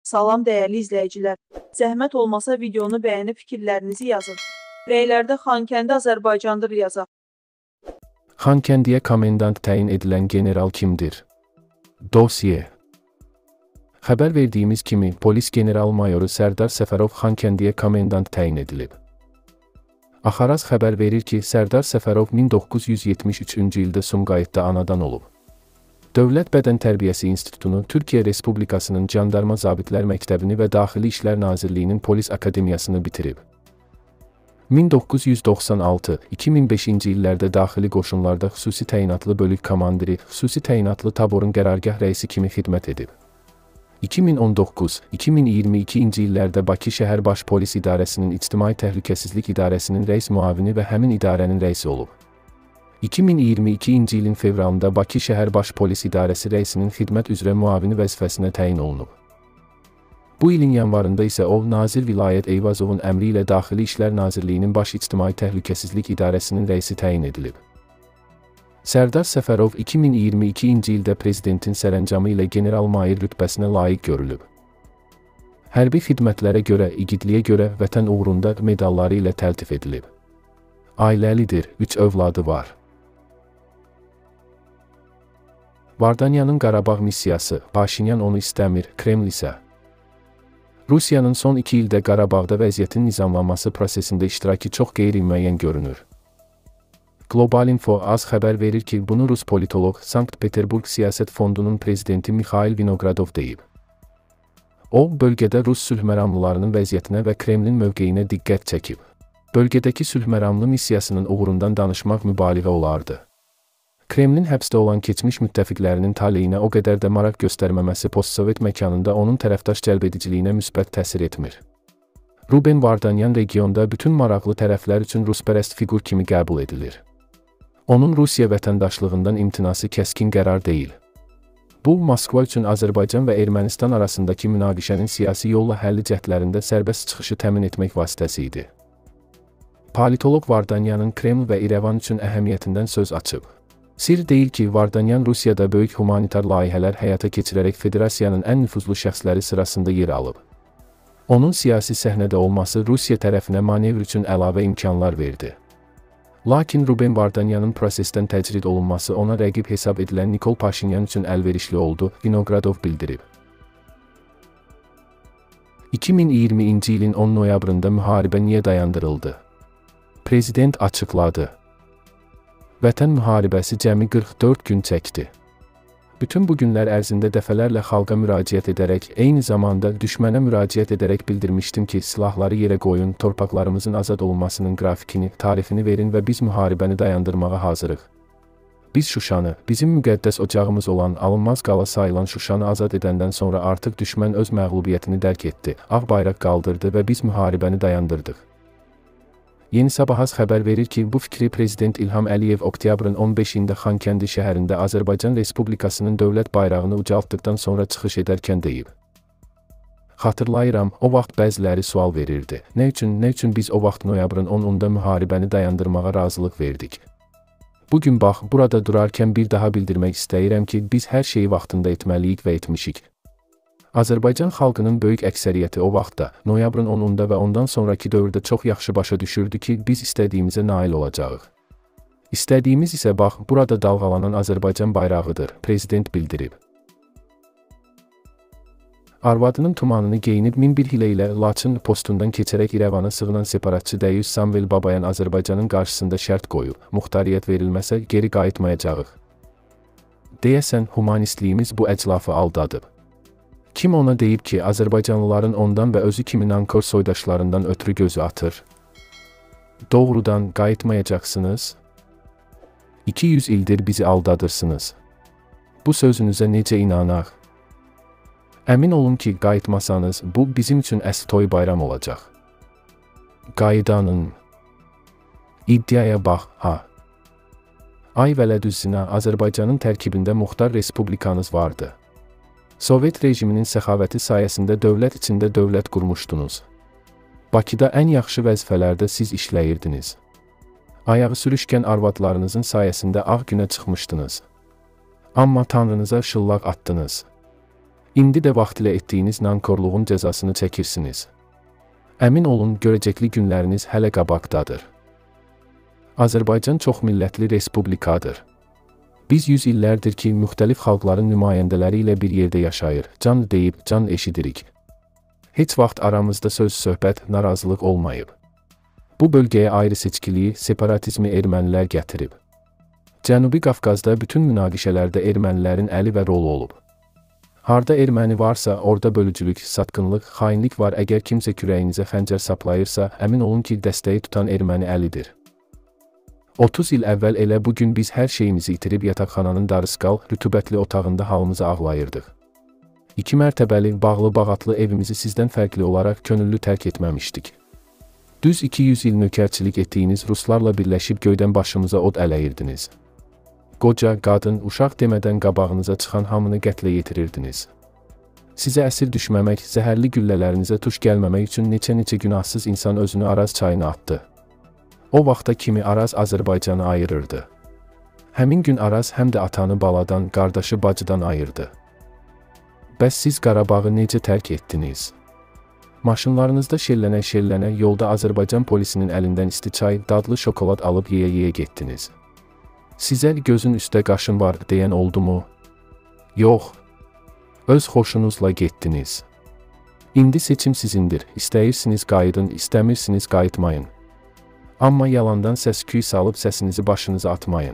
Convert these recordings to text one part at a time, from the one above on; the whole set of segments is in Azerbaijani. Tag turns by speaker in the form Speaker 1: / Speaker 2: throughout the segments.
Speaker 1: Salam dəyərli izləyicilər. Zəhmət olmasa videonu bəyənib fikirlərinizi yazın. Rəylərdə Xankəndi Azərbaycandır yazaq.
Speaker 2: Xankəndiyə komendant təyin edilən general kimdir? Dosye. Xəbər verdiyimiz kimi, polis general-mayoru Sərdar Səfərov Xankəndiyə komendant təyin edilib. Axaraz xəbər verir ki, Sərdar Səfərov 1973-cü ildə Sumqayıtda anadan olub. Dövlət Bədən Tərbiyəsi İnstitutunu, Türkiyə Respublikasının Jandarma Zabitlər Məktəbini və Daxili İşlər Nazirliyinin Polis Akademiyasını bitirib. 1996-2005-ci illərdə daxili qoşunlarda xüsusi təyinatlı bölük komandiri, xüsusi təyinatlı taborun qərargah rəisi kimi xidmət edib. 2019-2022-ci illərdə Bakı Şəhər Baş Polis İdarəsinin İctimai Təhlükəsizlik İdarəsinin rəis müavini və həmin idarənin rəisi olub. 2022-ci ilin fevralında Bakı Şəhər Baş Polis İdarəsi rəisinin xidmət üzrə müavini vəzifəsinə təyin olunub. Bu ilin yanvarında isə o, Nazir Vilayət Eyvazovun əmri ilə Daxili İşlər Nazirliyinin Baş İctimai Təhlükəsizlik İdarəsinin rəisi təyin edilib. Sərdar Səfərov 2022-ci ildə Prezidentin sərəncamı ilə general-mayor rütbəsinə layiq görülüb. Hərbi xidmətlərə görə, igidliyə görə vətən uğrunda medalları ilə təltif edilib. Ailəlidir, 3 övladı var. Vardanyanın Qarabağ missiyası, Paşinyan onu istəmir, Kreml isə. Rusiyanın son 2 ildə Qarabağda vəziyyətin nizamlanması prosesində iştirakı çox qeyri-müəyyən görünür. Global Info az xəbər verir ki, bunu Rus politoloq Sankt-Peterburg Siyasət Fondunun prezidenti Mikhail Vinogradov deyib. O, bölgədə Rus sülhməramlılarının vəziyyətinə və Kremlin mövqeyinə diqqət çəkib. Bölgədəki sülhməramlı missiyasının uğurundan danışmaq mübaliğə olardı. Kremlin həbsdə olan keçmiş müttəfiqlərinin taleyinə o qədər də maraq göstərməməsi postsovet məkanında onun tərəfdaş cəlbediciliyinə müsbət təsir etmir. Ruben Vardanyan regionda bütün maraqlı tərəflər üçün ruspərəst fiqur kimi qəbul edilir. Onun Rusiya vətəndaşlığından imtinası kəskin qərar deyil. Bu, Moskva üçün Azərbaycan və Ermənistan arasındakı münaqişənin siyasi yolla həlli cəhdlərində sərbəst çıxışı təmin etmək vasitəsi idi. Politoloq Vardanyanın Kreml və İrəvan üçün əhəmiyyətindən söz açıb. Sir deyil ki, Vardanyan Rusiyada böyük humanitar layihələr həyata keçirərək Federasiyanın ən nüfuzlu şəxsləri sırasında yer alıb. Onun siyasi səhnədə olması Rusiya tərəfinə manevr üçün əlavə imkanlar verdi. Lakin Ruben Vardanyanın prosesdən təcrid olunması ona rəqib hesab edilən Nikol Paşinyan üçün əlverişli oldu, Vinogradov bildirib. 2020-ci ilin 10 noyabrında müharibə niyə dayandırıldı? Prezident açıqladı. Vətən müharibəsi cəmi 44 gün çəkdi. Bütün bu günlər ərzində dəfələrlə xalqa müraciət edərək, eyni zamanda düşmənə müraciət edərək bildirmişdim ki, silahları yerə qoyun, torpaqlarımızın azad olunmasının qrafikini, tarifini verin və biz müharibəni dayandırmağa hazırıq. Biz Şuşanı, bizim müqəddəs ocağımız olan, alınmaz qala sayılan Şuşanı azad edəndən sonra artıq düşmən öz məğlubiyyətini dərk etdi, ağ bayraq qaldırdı və biz müharibəni dayandırdıq. Yeni Sabahaz xəbər verir ki, bu fikri Prezident İlham Əliyev oktyabrın 15-də Xankəndi şəhərində Azərbaycan Respublikasının dövlət bayrağını ucaltdıqdan sonra çıxış edərkən deyib. Xatırlayıram, o vaxt bəziləri sual verirdi. Nə üçün biz o vaxt noyabrın 10-da müharibəni dayandırmağa razılıq verdik? Bugün bax, burada durarkən bir daha bildirmək istəyirəm ki, biz hər şeyi vaxtında etməliyik və etmişik. Azərbaycan xalqının böyük əksəriyyəti o vaxtda, noyabrın 10-da və ondan sonraki dövrdə çox yaxşı başa düşürdü ki, biz istədiyimizə nail olacağıq. İstədiyimiz isə bax, burada dalğalanan Azərbaycan bayrağıdır, prezident bildirib. Arvadının tumanını geyinib 1001 hilə ilə Laçın postundan keçərək İrəvana sığınan separatçı Dəyyus Samvel Babayan Azərbaycanın qarşısında şərt qoyub, muxtariyyət verilməsə geri qayıtmayacağıq. Deyəsən, humanistliyimiz bu əclafı aldadıb. Kim ona deyib ki, Azərbaycanlıların ondan və özü kimi nankor soydaşlarından ötürü gözü atır? Doğrudan qayıtmayacaqsınız? 200 ildir bizi aldadırsınız. Bu sözünüzə necə inanaq? Əmin olun ki, qayıtmasanız, bu bizim üçün əsl toy bayram olacaq. Qayıdanın. İddiaya bax, ha. Ay vələdüzzinə, Azərbaycanın tərkibində muxtar respublikanız vardı. Sovet rejiminin səxavəti sayəsində dövlət içində dövlət qurmuşdunuz. Bakıda ən yaxşı vəzifələrdə siz işləyirdiniz. Ayağı sürüşkən arvadlarınızın sayəsində ağ günə çıxmışdınız. Amma Tanrınıza şıllaq atdınız. İndi də vaxtilə etdiyiniz nankorluğun cəzasını çəkirsiniz. Əmin olun, görəcəkli günləriniz hələ qabaqdadır. Azərbaycan çoxmillətli respublikadır. Biz 100 illərdir ki, müxtəlif xalqların nümayəndələri ilə bir yerdə yaşayır, can deyib, can eşidirik. Heç vaxt aramızda söz, söhbət, narazılıq olmayıb. Bu bölgəyə ayrı seçkiliyi, separatizmi ermənilər gətirib. Cənubi Qafqazda bütün münaqişələrdə ermənilərin əli və rolu olub. Harda erməni varsa, orada bölücülük, satqınlıq, xainlik var. Əgər kimsə kürəyinizə xəncər saplayırsa, əmin olun ki, dəstəyi tutan erməni əlidir. 30 il əvvəl elə bugün biz hər şeyimizi itirib yataqxananın darısqal, rütubətli otağında halımızı ağlayırdıq. 2 mərtəbəli, bağlı bağatlı evimizi sizdən fərqli olaraq könüllü tərk etməmişdik. Düz 200 il nökərçilik etdiyiniz ruslarla birləşib göydən başımıza od ələyirdiniz. Qoca, qadın, uşaq demədən qabağınıza çıxan hamını qətlə yetirirdiniz. Sizə əsir düşməmək, zəhərli güllələrinizə tuş gəlməmək üçün neçə günahsız insan özünü Araz çayına atdı. O vaxta kimi Araz Azərbaycanı ayırırdı. Həmin gün Araz həm də atanı baladan, qardaşı bacıdan ayırdı. Bəs siz Qarabağı necə tərk etdiniz? Maşınlarınızda şellənə-şellənə yolda Azərbaycan polisinin əlindən isti çay, dadlı şokolad alıb yeyə-yeyə getdiniz. Sizə gözün üstə qaşın var deyən oldu mu? Yox. Öz xoşunuzla getdiniz. İndi seçim sizindir. İstəyirsiniz qayıdın, istəmirsiniz qayıtmayın. Amma yalandan səs-küy salıb səsinizi başınıza atmayın.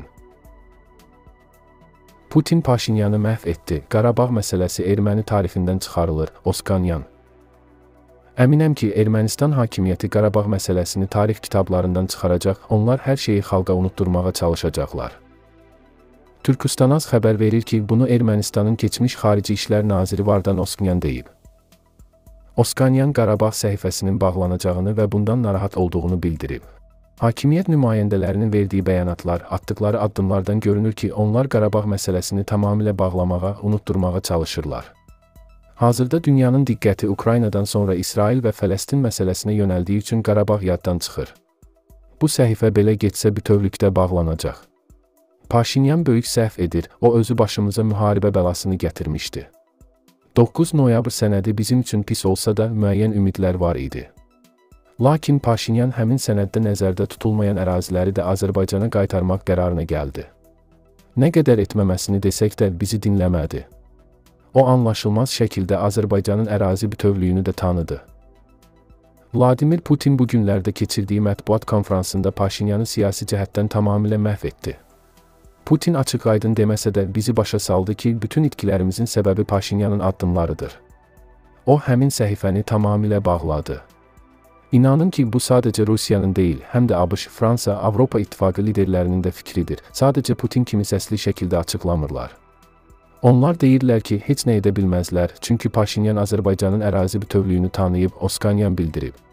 Speaker 2: Putin Paşinyanı məhv etdi. Qarabağ məsələsi erməni tarixindən çıxarılır. Oskanyan. Əminəm ki, Ermənistan hakimiyyəti Qarabağ məsələsini tarix kitablarından çıxaracaq, onlar hər şeyi xalqa unutturmağa çalışacaqlar. Türküstanaz xəbər verir ki, bunu Ermənistanın keçmiş Xarici İşlər Naziri Vardan Oskanyan deyib. Oskanyan Qarabağ səhifəsinin bağlanacağını və bundan narahat olduğunu bildirib. Hakimiyyət nümayəndələrinin verdiyi bəyanatlar, atdıqları addımlardan görünür ki, onlar Qarabağ məsələsini tamamilə bağlamağa, unutturmağa çalışırlar. Hazırda dünyanın diqqəti Ukraynadan sonra İsrail və Fələstin məsələsinə yönəldiyi üçün Qarabağ yaddan çıxır. Bu səhifə belə getsə bütövlükdə bağlanacaq. Paşinyan böyük səhv edir, o özü başımıza müharibə bəlasını gətirmişdi. 9 noyabr sənədi bizim üçün pis olsa da müəyyən ümidlər var idi. Lakin Paşinyan həmin sənəddə nəzərdə tutulmayan əraziləri də Azərbaycana qaytarmaq qərarına gəldi. Nə qədər etməməsini desək də bizi dinləmədi. O anlaşılmaz şəkildə Azərbaycanın ərazi bütövlüyünü də tanıdı. Vladimir Putin bu günlərdə keçirdiyi mətbuat konfransında Paşinyanı siyasi cəhətdən tamamilə məhv etdi. Putin açıq-aydın deməsə də bizi başa saldı ki, bütün itkilərimizin səbəbi Paşinyanın addımlarıdır. O həmin səhifəni tamamilə bağladı. İnanın ki, bu sadəcə Rusiyanın deyil, həm də ABŞ, Fransa, Avropa İttifaqı liderlərinin də fikridir. Sadəcə Putin kimi səsli şəkildə açıqlamırlar. Onlar deyirlər ki, heç nə edə bilməzlər, çünki Paşinyan Azərbaycanın ərazi bütövlüyünü tanıyıb, Oskanyan bildirib.